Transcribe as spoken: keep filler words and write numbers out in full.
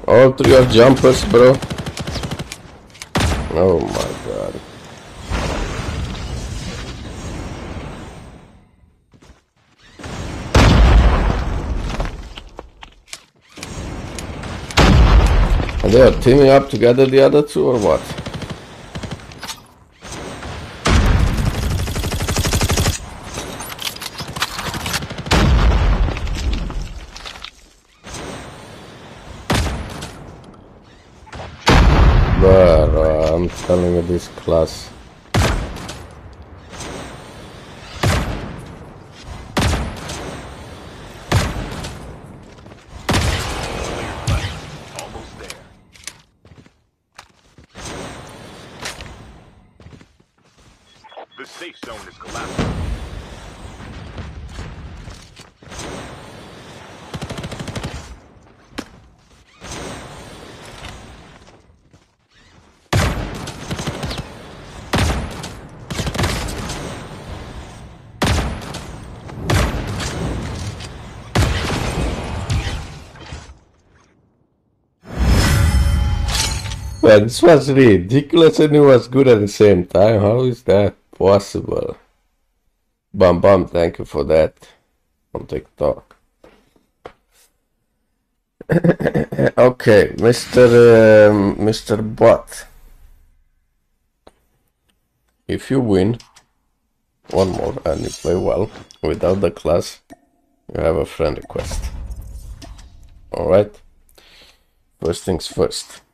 All three are jumpers, bro. Oh my god. And they are teaming up together, the other two, or what? But uh, I'm telling you, this class. The safe zone is collapsing. Man, this was ridiculous and it was good at the same time. How is that possible? Bam Bam, thank you for that on TikTok. Okay, Mister Um, Mister Bot. If you win one more and you play well without the class, you have a friend request. Alright? First things first.